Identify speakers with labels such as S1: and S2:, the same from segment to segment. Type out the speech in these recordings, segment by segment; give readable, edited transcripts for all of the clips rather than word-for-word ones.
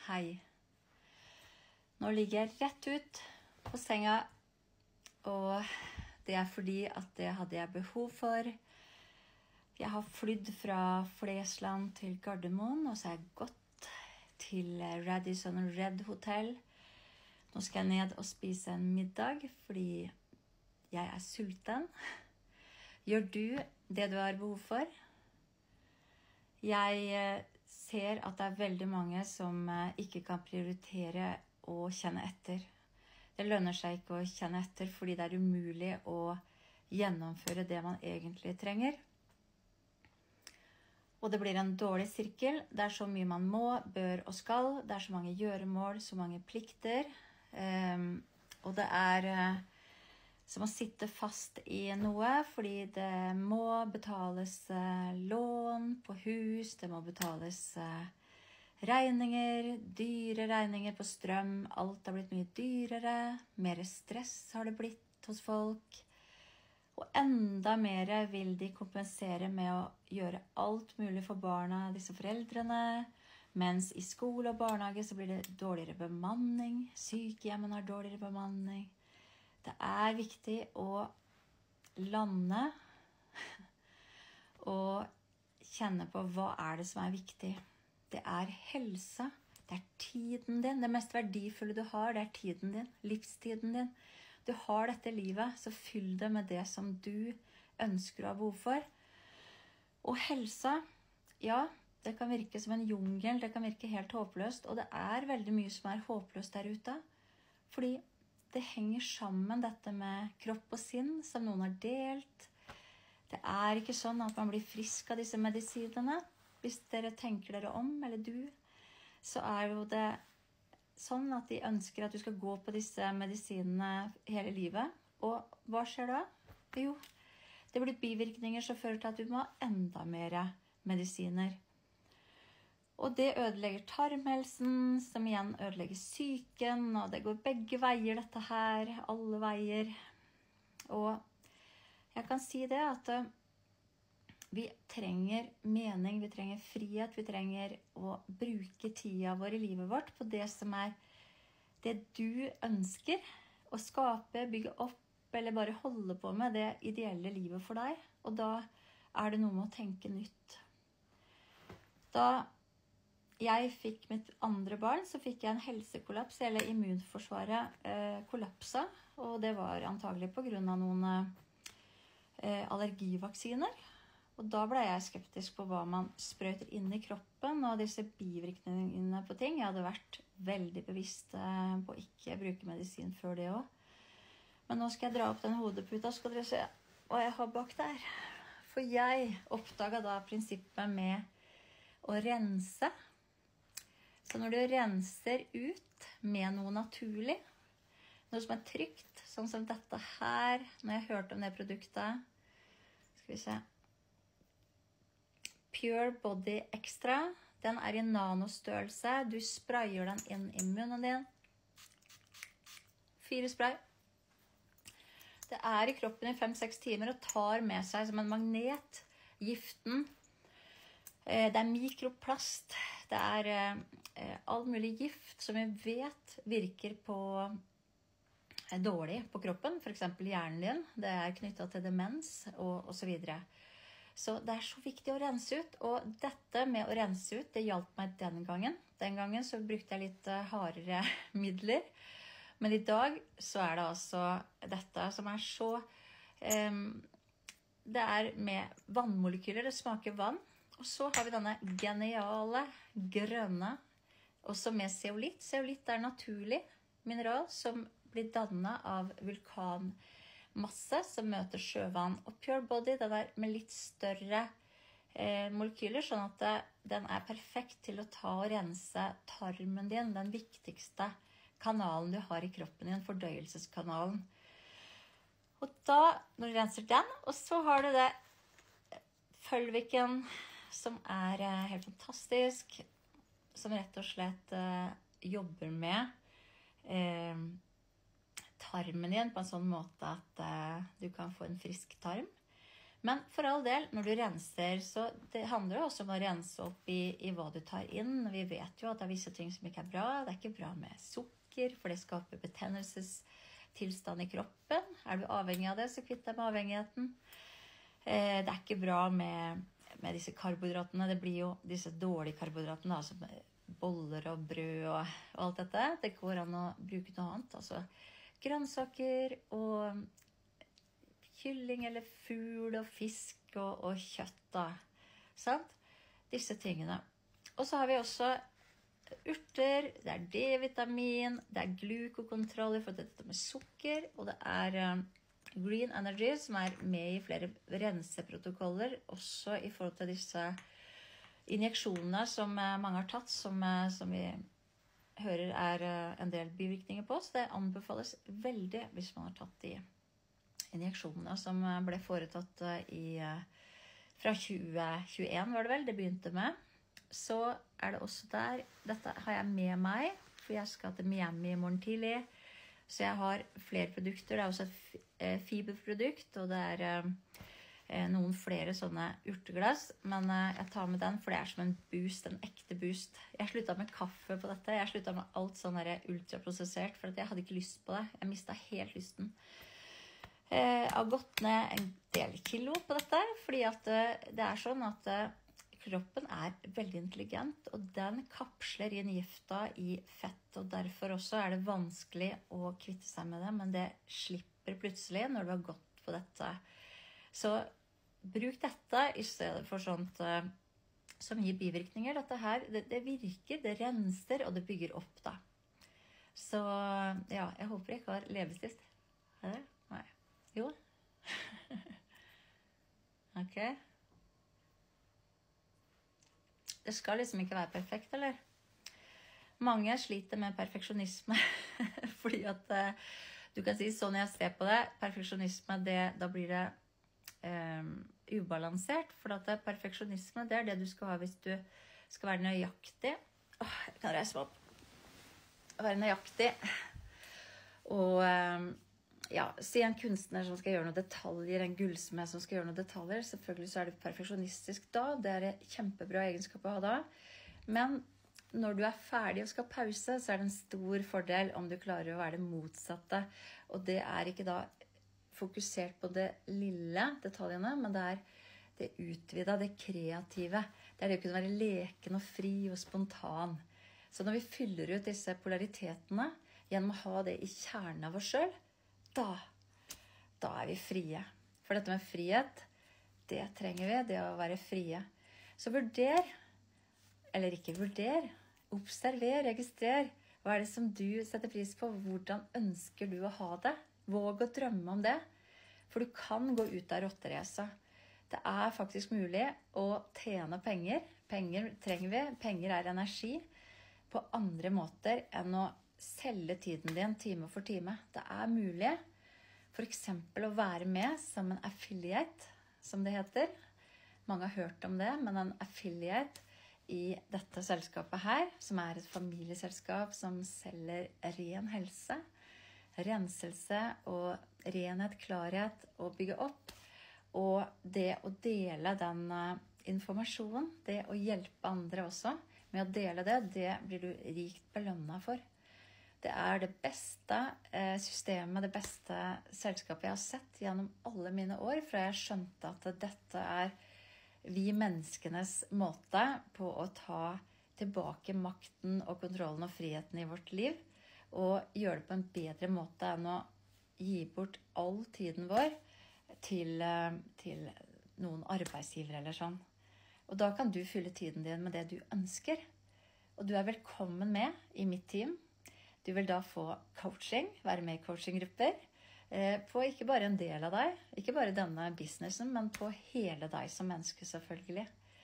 S1: Hei. Nå ligger jeg rett ut på senga, og det er fordi at det hadde jeg behov for. Jeg har flydd fra Flesland til Gardermoen, og så har jeg gått til Radisson Red Hotel. Nå skal jeg ned og spise en middag, fordi jeg er sulten. Gjør du det du har behov for? Jeg ser at det er veldig mange som ikke kan prioritere å kjenne etter. Det lønner seg ikke å kjenne etter, fordi det er umulig å gjennomføre det man egentlig trenger. Og det blir en dårlig sirkel. Det er så mye man må, bør og skal. Det er så mange gjøremål, så mange plikter. Og det er som å sitte fast i noe, fordi det må betales lån på hus, det må betales regninger, dyre regninger på strøm. Alt har blitt mye dyrere, mer stress har det blitt hos folk. Og enda mer vil de kompensere med å gjøre alt mulig for barna, disse foreldrene. Mens i skole og barnehage så blir det dårligere bemanning. Sykehjemmene har dårligere bemanning. Det er viktig å lande og kjenne på hva er det som er viktig. Det er helse, det er tiden din. Det mest verdifulle du har, det er tiden din, livstiden din. Du har dette livet, så fyll det med det som du ønsker å ha behov for. Og helsa, ja, det kan virke som en jungel, det kan virke helt håpløst. Og det er veldig mye som er håpløst der ute. Fordi det henger sammen dette med kropp og sinn, som noen har delt. Det er ikke sånn at man blir frisk av disse medisinene. Hvis dere tenker dere om, eller du, så er jo det sånn at de ønsker at du skal gå på disse medisinene hele livet. Og hva skjer da? Jo, det blir bivirkninger som fører til at du må ha enda mer medisiner. Og det ødelegger tarmhelsen, som igjen ødelegger psyken, og det går begge veier dette her, alle veier. Og jeg kan si det at vi trenger mening, vi trenger frihet, vi trenger å bruke tida vår i livet vårt på det som er det du ønsker å skape, bygge opp, eller bare holde på med det ideelle livet for deg. Og da er det noe med å tenke nytt. Da jeg fikk mitt andre barn, så fikk jeg en helsekollaps. Hele immunforsvaret kollapsa, og det var antagelig på grunn av noen allergivaksiner. Og da ble jeg skeptisk på hva man sprøyter inn i kroppen, og disse bivirkningene på ting. Jeg hadde vært veldig bevisst på å ikke bruke medisin før det også. Men nå skal jeg dra opp den hodeputa, skal dere se hva jeg har bak der. For jeg oppdaget da prinsippet med å rense. Så når du renser ut med noe naturlig, noe som er trygt, sånn som dette her, når jeg hørte om det produktet, skal vi se, Pure Body Extra, den er i nanostørrelse, du sprayer den inn i munnen din, 4 spray. Det er i kroppen i 5-6 timer og tar med seg som en magnet giften. Det er mikroplast, det er all mulig gift som vi vet virker dårlig på kroppen, for eksempel hjernen din. Det er knyttet til demens og så videre. Så det er så viktig å rense ut, og dette med å rense ut, det hjalp meg den gangen. Den gangen så brukte jeg litt hardere midler, men i dag så er det altså dette som er så... det er med vannmolekyler, det smaker vann. Og så har vi denne geniale grønne, også med zeolit. Zeolit er naturlig mineral som blir dannet av vulkanmasse som møter sjøvann. Og Pure Body, den er med litt større molekyler, sånn at den er perfekt til å ta og rense tarmen din, den viktigste kanalen du har i kroppen din, fordøyelseskanalen. Og da, når du renser den, og så har du det Følviken, som er helt fantastisk, som rett og slett jobber med tarmen din på en sånn måte at du kan få en frisk tarm. Men for all del, når du renser, så det handler jo også om å rense opp i hva du tar inn. Vi vet jo at det er visse ting som ikke er bra. Det er ikke bra med sukker, for det skaper betennelsestilstand i kroppen. Er du avhengig av det, så kvitt deg med avhengigheten. Det er ikke bra med disse karbohydratene. Det blir jo disse dårlige karbohydratene, altså boller og brød og alt dette. Det går an å bruke noe annet, altså grønnsaker og kylling eller fugl og fisk og kjøtt da, sant? Disse tingene. Og så har vi også urter, det er D-vitamin, det er glukokontroll for dette med sukker, og det er Green Energy som er med i flere renseprotokoller, også i forhold til disse injeksjonene som mange har tatt, som vi hører er en del bivirkninger på, så det anbefales veldig hvis man har tatt de injeksjonene som ble foretatt fra 2021 var det vel, det begynte med. Så er det også der, dette har jeg med meg, for jeg skal til Miami i morgen tidlig, så jeg har flere produkter. Det er også et fiberprodukt, og det er noen flere sånne urteglass, men jeg tar med den, for det er som en boost, en ekte boost. Jeg sluttet med kaffe på dette, jeg sluttet med alt sånn ultraprosessert, for jeg hadde ikke lyst på det. Jeg mistet helt lysten. Jeg har gått ned en del kilo på dette, fordi at det er sånn at kroppen er veldig intelligent, og den kapsler inn gifta i fett, og derfor også er det vanskelig å kvitte seg med det, men det slipper plutselig når du har gått på dette. Så bruk dette i stedet for sånt som gir bivirkninger. Dette her, det virker, det renser, og det bygger opp da. Så ja, jeg håper jeg ikke har leppestift. Er det? Nei. Jo. Ok. Det skal liksom ikke være perfekt, eller? Mange sliter med perfeksjonisme, fordi at du kan si sånn jeg ser på det, perfeksjonisme, da blir det ubalansert, for at perfeksjonisme, det er det du skal ha hvis du skal være nøyaktig. Jeg kan reise meg opp. Være nøyaktig. Og ja, si en kunstner som skal gjøre noen detaljer, en gullsmed som skal gjøre noen detaljer, selvfølgelig så er det perfeksjonistisk da, det er en kjempebra egenskap å ha da, men når du er ferdig og skal ha pause, så er det en stor fordel om du klarer å være det motsatte, og det er ikke da fokusert på det lille detaljene, men det er det utvidede, det kreative, det er det å kunne være leken og fri og spontan. Så når vi fyller ut disse polaritetene, gjennom å ha det i kjernen av oss selv, da er vi frie. For dette med frihet, det trenger vi, det å være frie. Så vurder, eller ikke vurder, observer, registrer. Hva er det som du setter pris på? Hvordan ønsker du å ha det? Våg å drømme om det. For du kan gå ut av rotteracet. Det er faktisk mulig å tjene penger. Penger trenger vi. Penger er energi på andre måter enn å selge tiden din time for time. Det er mulig for eksempel å være med som en affiliate, som det heter. Mange har hørt om det, men en affiliate i dette selskapet her, som er et familieselskap som selger ren helse, renselse og renhet, klarhet og bygge opp. Og det å dele den informasjonen, det å hjelpe andre også med å dele det, det blir du rikt belønnet for. Det er det beste systemet, det beste selskapet jeg har sett gjennom alle mine år, fra jeg skjønte at dette er vi menneskenes måte på å ta tilbake makten og kontrollen og friheten i vårt liv, og gjøre det på en bedre måte enn å gi bort all tiden vår til noen arbeidsgivere eller sånn. Og da kan du fylle tiden din med det du ønsker. Og du er velkommen med i mitt team. Du vil da få coaching, være med i coachinggrupper, på ikke bare en del av deg, ikke bare denne businessen, men på hele deg som menneske selvfølgelig.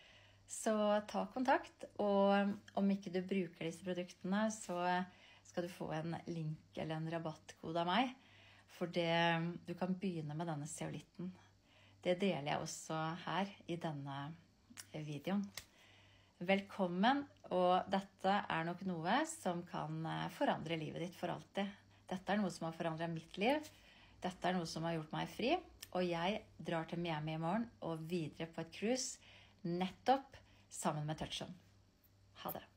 S1: Så ta kontakt, og om ikke du bruker disse produktene, så skal du få en link eller en rabattkode av meg, for du kan begynne med denne zeolitten. Det deler jeg også her i denne videoen. Velkommen, og dette er nok noe som kan forandre livet ditt for alltid. Dette er noe som har forandret mitt liv. Dette noe som har gjort meg fri, og jeg drar til Miami i morgen og videre på et cruise nettopp sammen med Touchon. Ha det.